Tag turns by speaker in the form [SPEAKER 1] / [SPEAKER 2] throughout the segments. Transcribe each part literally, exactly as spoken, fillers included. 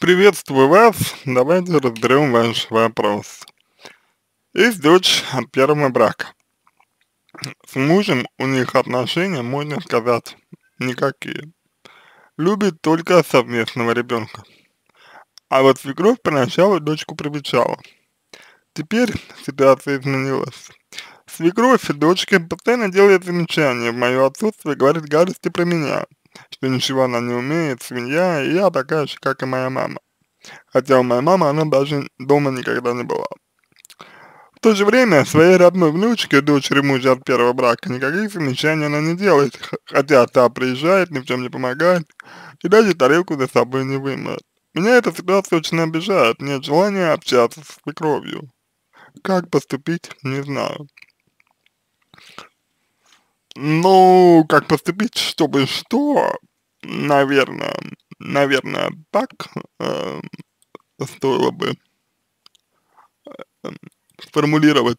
[SPEAKER 1] Приветствую вас. Давайте разберем ваш вопрос. Есть дочь от первого брака. С мужем у них отношения, можно сказать, никакие. Любит только совместного ребенка. А вот свекровь поначалу дочку привечала. Теперь ситуация изменилась. Свекровь и дочке постоянно делает замечания в мое отсутствие, говорит гадости про меня, что ничего она не умеет, свинья, и я такая же, как и моя мама. Хотя у моей мамы она даже дома никогда не была. В то же время своей родной внучке, дочери мужа от первого брака, никаких замечаний она не делает, х- хотя та приезжает, ни в чем не помогает, и даже тарелку за собой не вымоет. Меня эта ситуация очень обижает, нет желания общаться с свекровью. Как поступить, не знаю. Ну, как поступить, чтобы что, наверное, наверное, так э, стоило бы сформулировать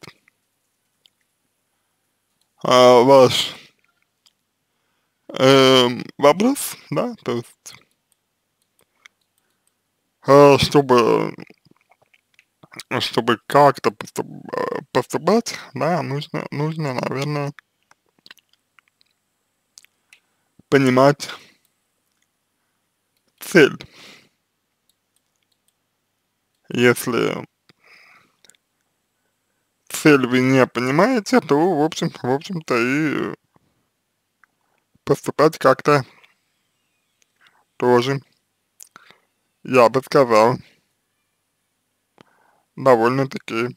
[SPEAKER 1] а, ваш эм, вопрос, да, то есть, э, чтобы, чтобы как-то поступ, э, поступать, да, нужно, нужно, наверное, понимать цель. Если цель вы не понимаете, то, в общем, в общем-то, и поступать как-то тоже, я бы сказал, довольно-таки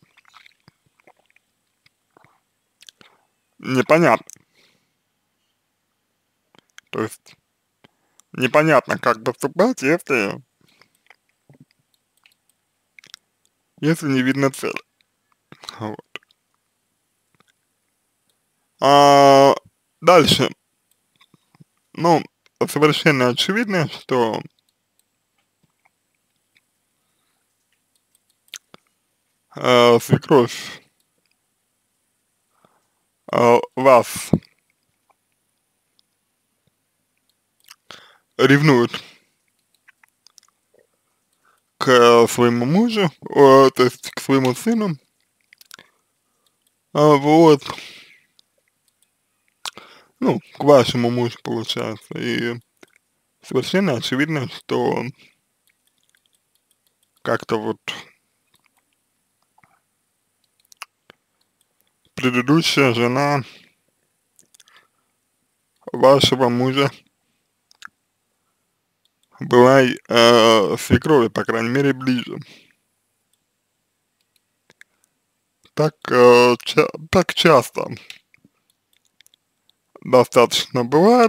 [SPEAKER 1] непонятно. То есть, непонятно, как поступать, если, если не видно цели. Вот. А, дальше. Ну, совершенно очевидно, что э, свекровь э, вас ревнует к своему мужу, э, то есть к своему сыну, а, вот, ну, к вашему мужу, получается, и совершенно очевидно, что как-то вот предыдущая жена вашего мужа была э, свекрови, по крайней мере, ближе. Так, э, ча так часто достаточно бывает,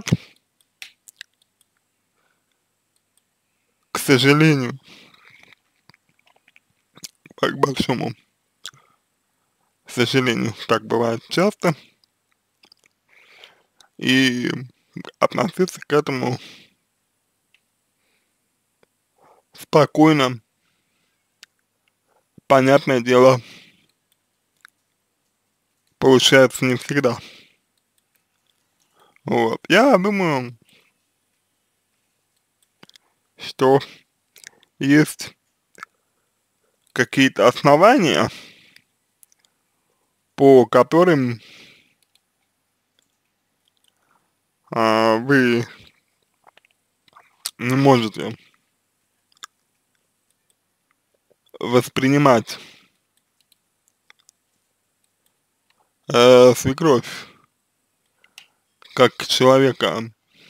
[SPEAKER 1] к сожалению, к большому к сожалению, так бывает часто, и относиться к этому спокойно, понятное дело, получается не всегда. Вот. Я думаю, что есть какие-то основания, по которым а, вы не можете воспринимать э, свекровь как человека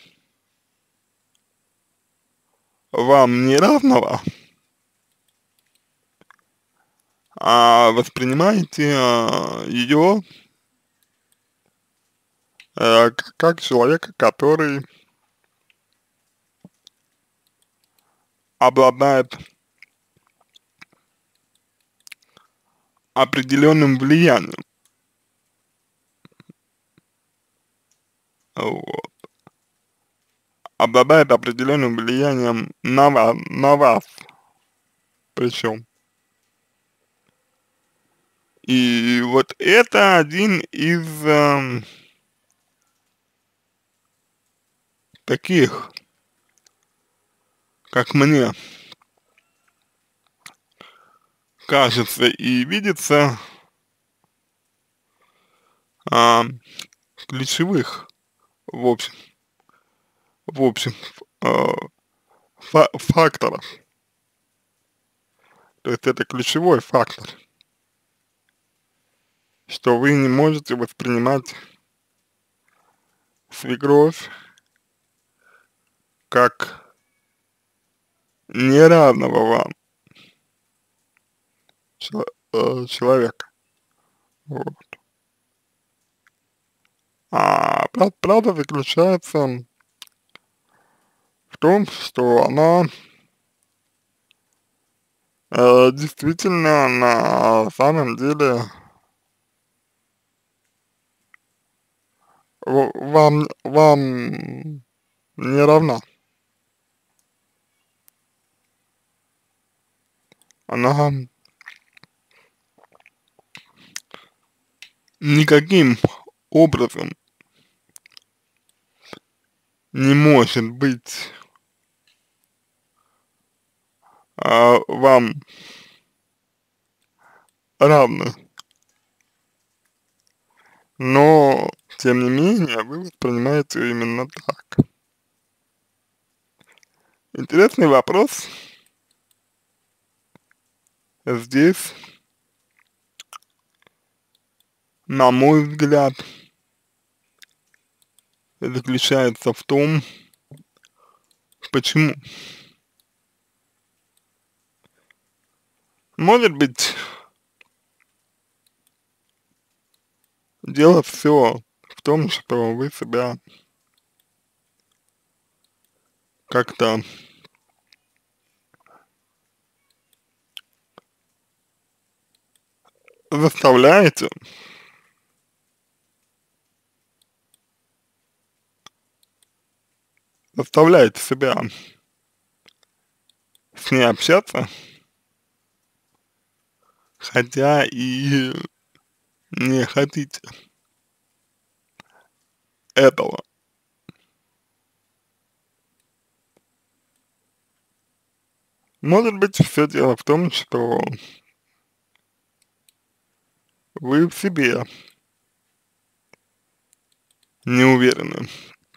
[SPEAKER 1] вам не равного, а воспринимаете а, ее э, к- как человека, который обладает определенным влиянием, вот, обладает определенным влиянием на вас, на вас причем. И вот это один из эм, таких, как мне кажется и видится а, ключевых в общем, в общем а, фа факторов. То есть это ключевой фактор, что вы не можете воспринимать свекровь как неравного вам чело э, человека. Вот. А пра правда заключается в том, что она э, действительно на самом деле в вам вам не равна. Она никаким образом не может быть а, вам равна, но тем не менее вы воспринимаете её именно так. Интересный вопрос здесь, на мой взгляд, заключается в том, почему. Может быть, дело всё в том, что вы себя как-то заставляете заставляете себя с ней общаться, хотя и не хотите этого. Может быть, всё дело в том, что вы в себе не уверены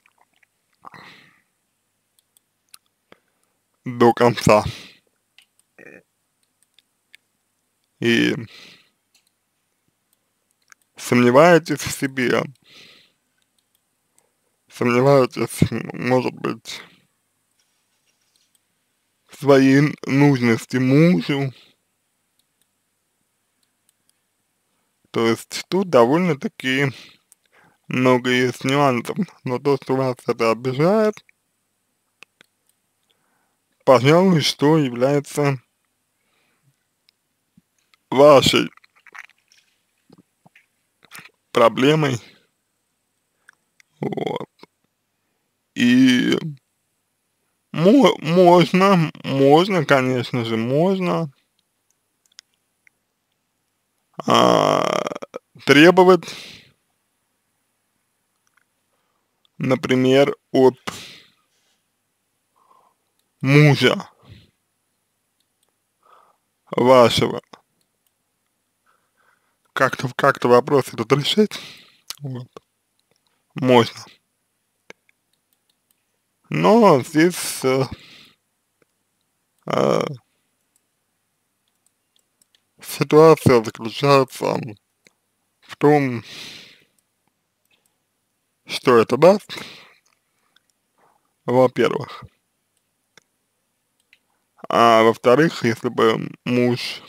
[SPEAKER 1] до конца. И сомневаетесь в себе, сомневаетесь, м может быть в своей нужности мужу. То есть тут довольно-таки много есть нюансов, но то, что вас это обижает пожалуй, что является вашей проблемой. Вот. И мо можно, можно, конечно же, можно а, требовать например, от мужа вашего как-то как-то вопрос этот решить, вот, можно. Но здесь, э, а ситуация заключается в том что это даст, во-первых. А во-вторых, если бы муж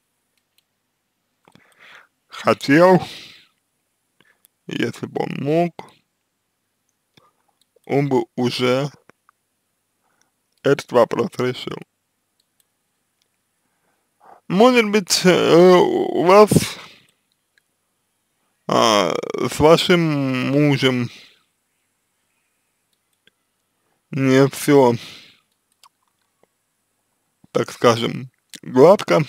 [SPEAKER 1] хотел, если бы он мог, он бы уже этот вопрос решил. Может быть, э, у вас а, с вашим мужем не всё так скажем, гладко.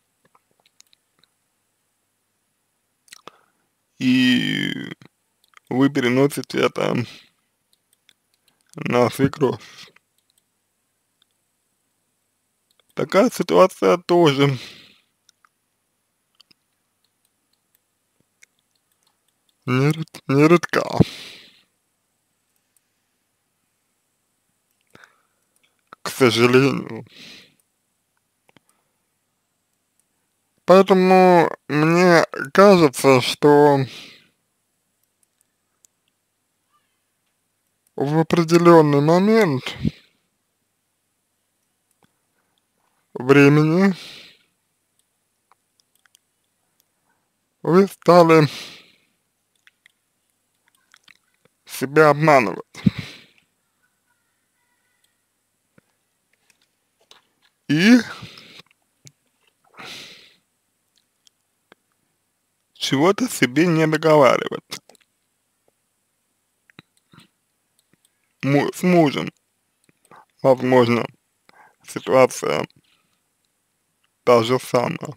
[SPEAKER 1] И вы переносите это на свекровь. Такая ситуация тоже не, ред- не редка, к сожалению. Поэтому мне кажется, что в определенный момент времени вы стали себя обманывать. И чего-то себе не договаривать му с мужем. Возможно, ситуация та же самая.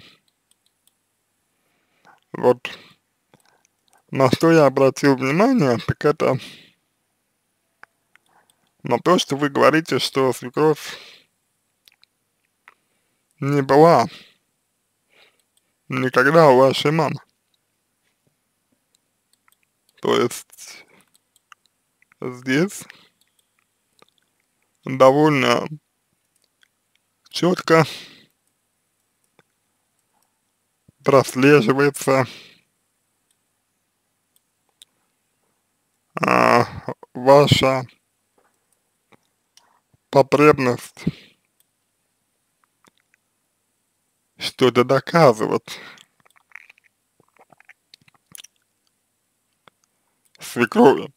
[SPEAKER 1] Вот на что я обратил внимание, так это на то, что вы говорите, что свекровь не была никогда у вашей мамы. То есть здесь довольно четко прослеживается а, ваша потребность что-то доказывать свекрови.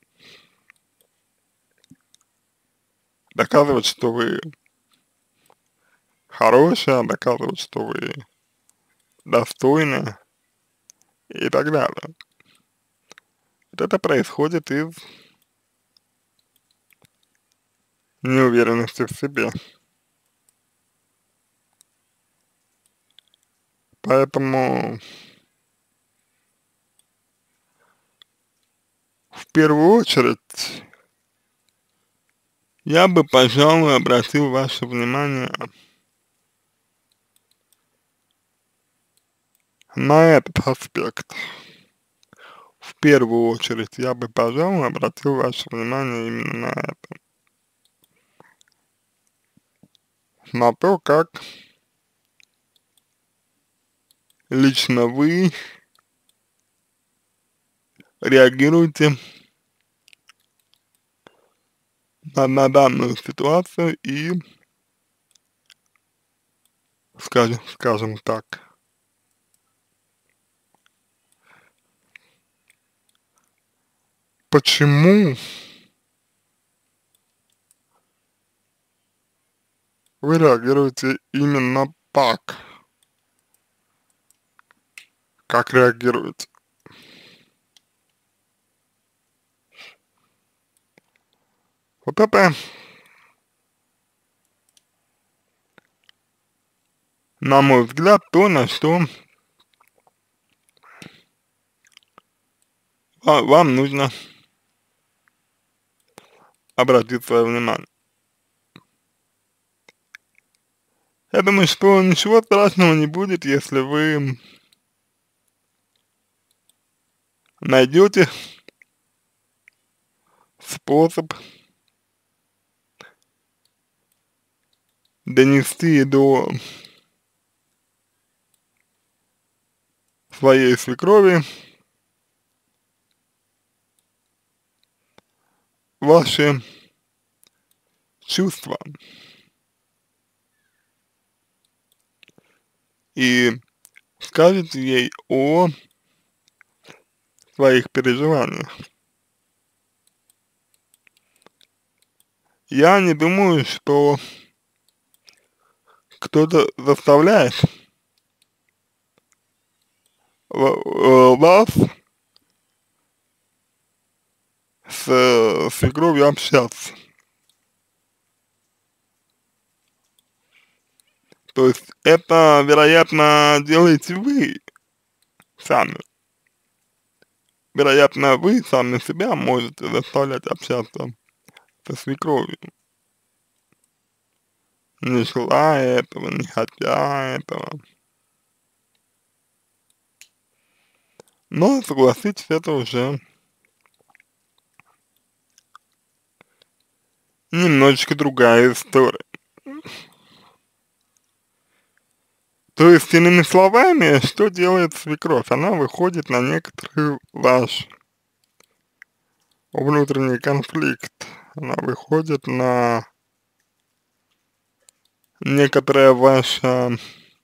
[SPEAKER 1] Доказывать, что вы хорошая, доказывать, что вы достойны и так далее. Вот это происходит из неуверенности в себе. Поэтому в первую очередь я бы, пожалуй, обратил ваше внимание на этот аспект. В первую очередь я бы, пожалуй, обратил ваше внимание именно на это. На то, как лично вы реагируете на, на данную ситуацию и, скажем, скажем так, почему вы реагируете именно так, как реагируете. Вот это, на мой взгляд, то, на что ва- вам нужно обратить свое внимание. Я думаю, что ничего страшного не будет, если вы найдете способ донести до своей свекрови ваши чувства и скажете ей о своих переживаниях. Я не думаю, что кто-то заставляет ва- э, вас с э, свекровью общаться. То есть это, вероятно, делаете вы сами. Вероятно, вы сами себя можете заставлять общаться со свекровью, не желая этого, не хотя этого. Но, согласитесь, это уже немножечко другая история. То есть, иными словами, что делает свекровь? Она выходит на некоторый ваш внутренний конфликт, она выходит на некоторое ваше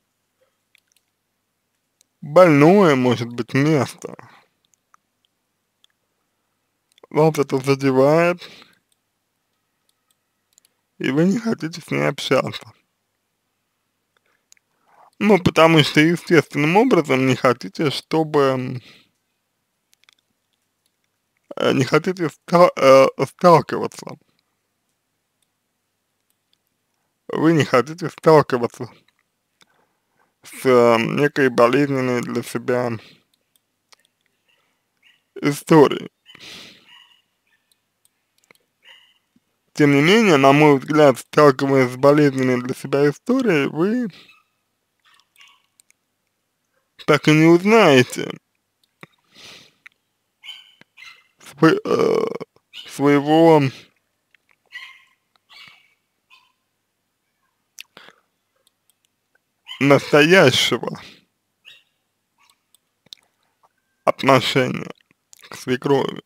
[SPEAKER 1] больное, может быть, место. Вас это задевает, и вы не хотите с ней общаться. Ну, потому что естественным образом не хотите, чтобы, э, не хотите ста э, сталкиваться. Вы не хотите сталкиваться с э, некой болезненной для себя историей. Тем не менее, на мой взгляд, сталкиваясь с болезненной для себя историей, вы так и не узнаете свой, э, своего настоящего отношения к свекрови.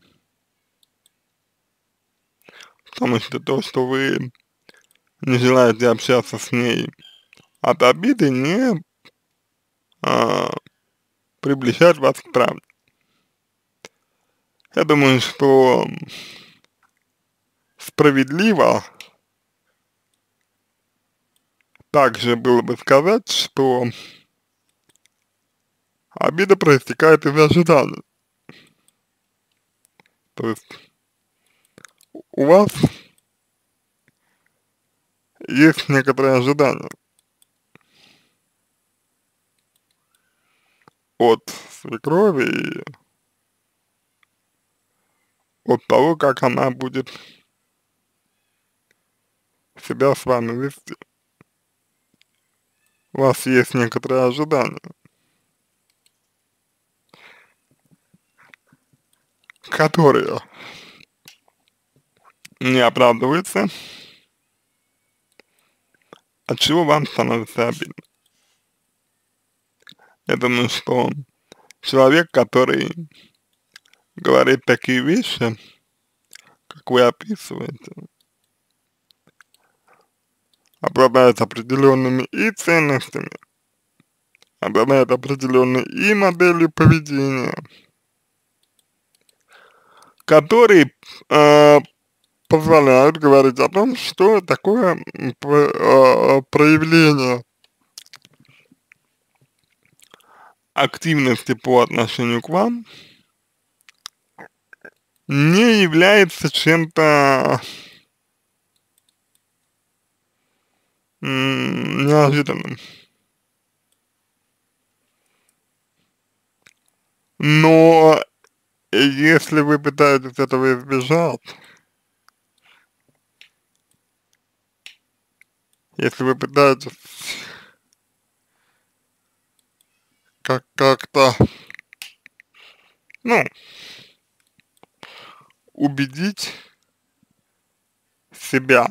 [SPEAKER 1] Потому что то, что вы не желаете общаться с ней от обиды, не а, приближает вас к правде. Я думаю, что справедливо также было бы сказать, что обида проистекает из ожиданий. То есть у вас есть некоторые ожидания от свекрови и от того, как она будет себя с вами вести. У вас есть некоторые ожидания, которые не оправдываются, от чего вам становится обидно. Я думаю, что человек, который говорит такие вещи, как вы описываете, обладает определенными и ценностями, обладает определенной и моделью поведения, которые э, позволяют говорить о том, что такое м, п- э, проявление активности по отношению к вам не является чем-то м, неожиданным. Но если вы пытаетесь этого избежать, если вы пытаетесь как- как-то, ну, убедить себя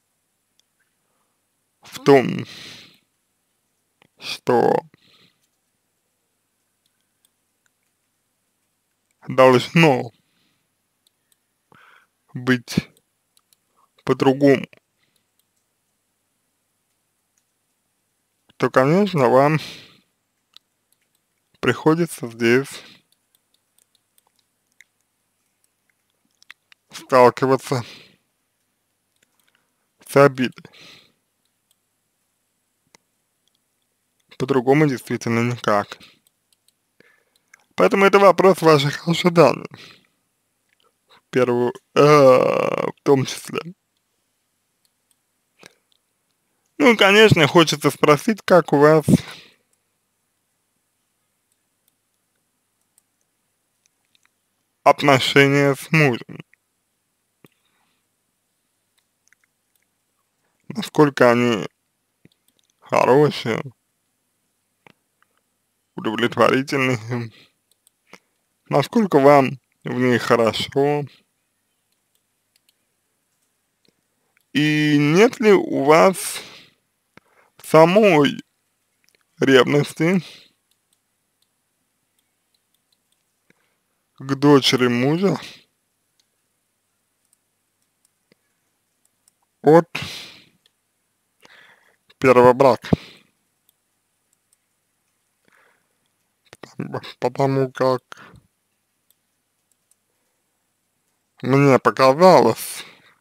[SPEAKER 1] в том, что должно быть по-другому, то, конечно, вам приходится здесь сталкиваться с обидой. По-другому действительно никак. Поэтому это вопрос ваших ожиданий, в первую, э, в том числе. Ну и, конечно, хочется спросить, как у вас отношения с мужем, насколько они хорошие, удовлетворительные, насколько вам в ней хорошо, и нет ли у вас самой ревности к дочери мужа от первого брака, потому как мне показалось,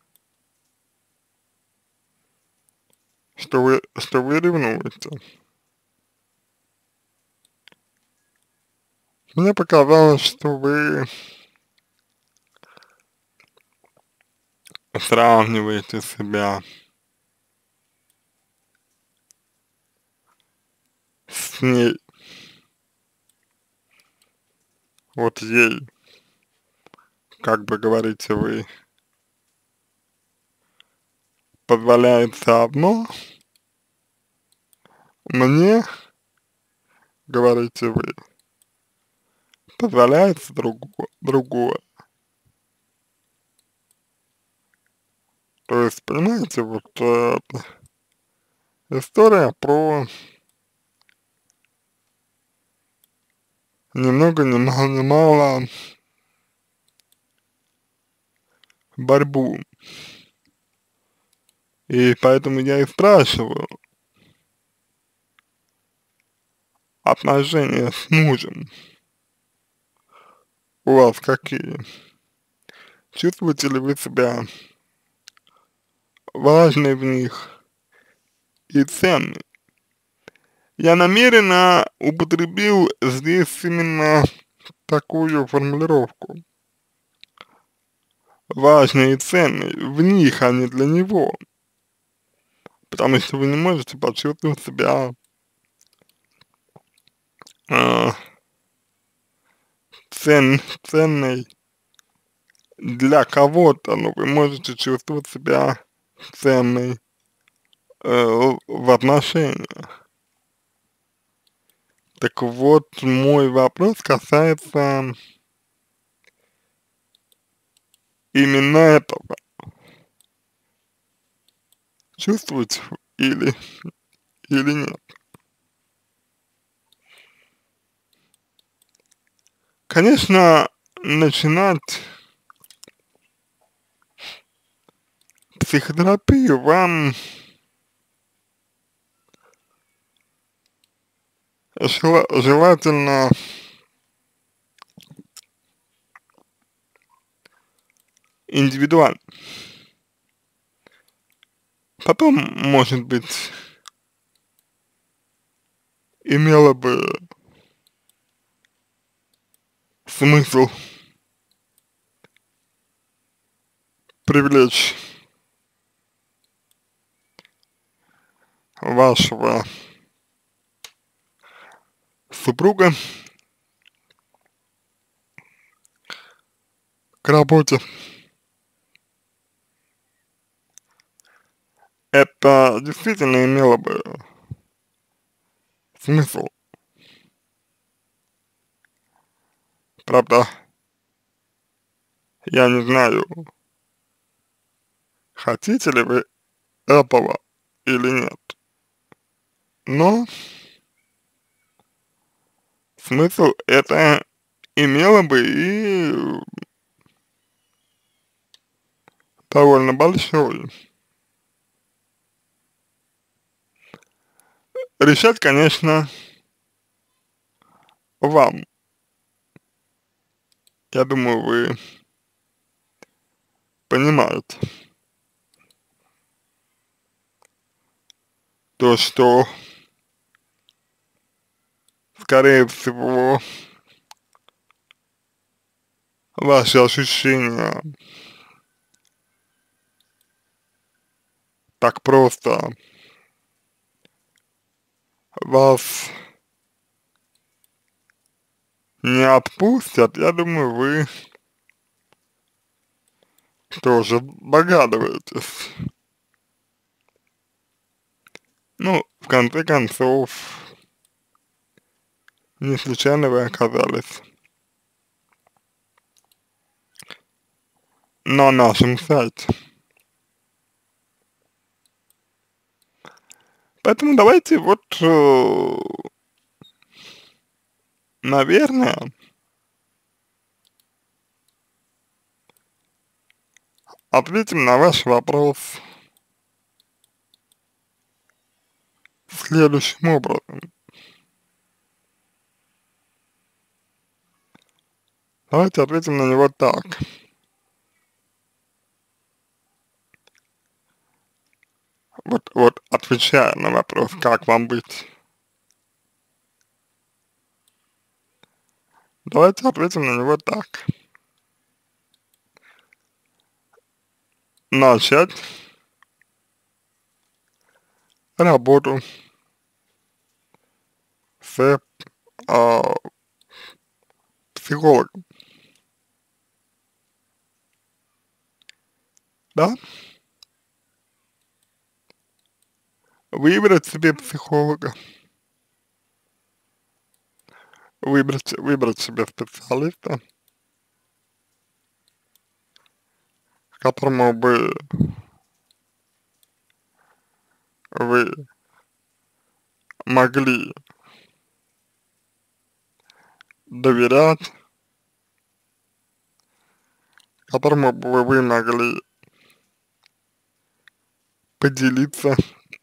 [SPEAKER 1] что вы, что вы ревнуете. Мне показалось, что вы сравниваете себя с ней, вот ей, как бы говорите вы, позволяется одно, мне, говорите вы, позволяется другое, другое. То есть, понимаете, вот э, история про ни много ни мало, ни мало борьбу. И поэтому я и спрашиваю, отношения с мужем у вас какие? Чувствуете ли вы себя важной в них и ценной? Я намеренно употребил здесь именно такую формулировку. Важной и ценной в них, а не для него. Потому что вы не можете почувствовать себя э, цен, ценной для кого-то, но вы можете чувствовать себя ценной э, в отношениях. Так вот, мой вопрос касается именно этого. Чувствуете или, или нет? Конечно, начинать психотерапию вам жела желательно индивидуально. Потом, может быть, имело бы смысл привлечь вашего супруга к работе. Это действительно имело бы смысл. Правда, я не знаю, хотите ли вы этого или нет. Но смысл это имело бы и довольно большой. Решать, конечно, вам. Я думаю, вы понимаете то, что, скорее всего, ваши ощущения так просто вас не отпустят. Я думаю, вы тоже догадываетесь. Ну, в конце концов, не случайно вы оказались на нашем сайте. Поэтому давайте вот, э, наверное, ответим на ваш вопрос следующим образом. Давайте ответим на него так. Вот, вот отвечая на вопрос, как вам быть, давайте ответим на него так. Начать работу с а, психологом, да? Выбрать себе психолога, выбрать, выбрать себе специалиста, которому бы вы могли доверять, которому бы вы могли поделиться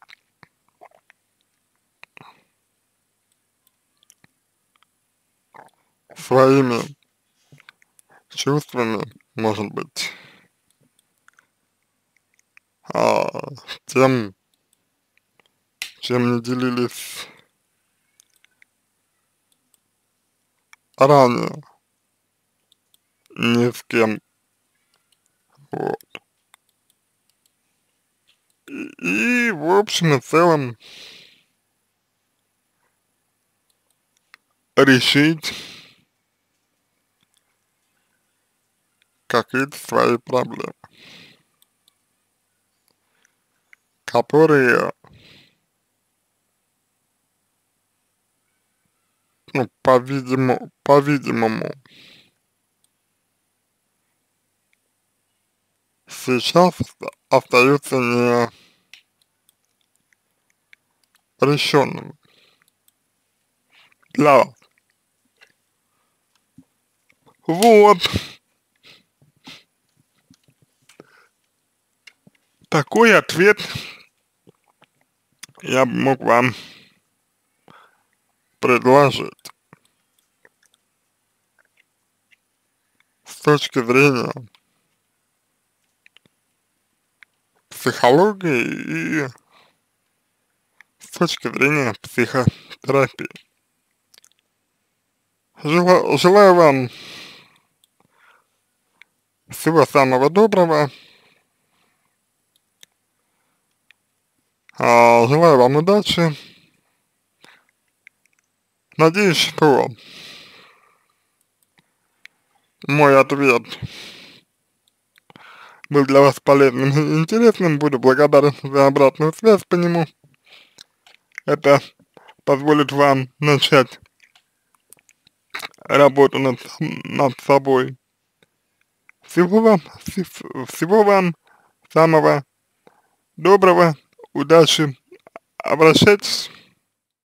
[SPEAKER 1] своими чувствами, может быть, а, тем, чем не делились ранее ни с кем. Вот. И, и в общем и целом решить какие-то свои проблемы, которые, ну, по-видимому, по-видимому, сейчас остаются не решенными для вас. Вот. Такой ответ я бы мог вам предложить с точки зрения психологии и с точки зрения психотерапии. Жела- Желаю вам всего самого доброго. А, Желаю вам удачи. Надеюсь, что мой ответ был для вас полезным и интересным. Буду благодарен за обратную связь по нему. Это позволит вам начать работу над, над собой. Всего вам, всего вам самого доброго, удачи, обращайтесь.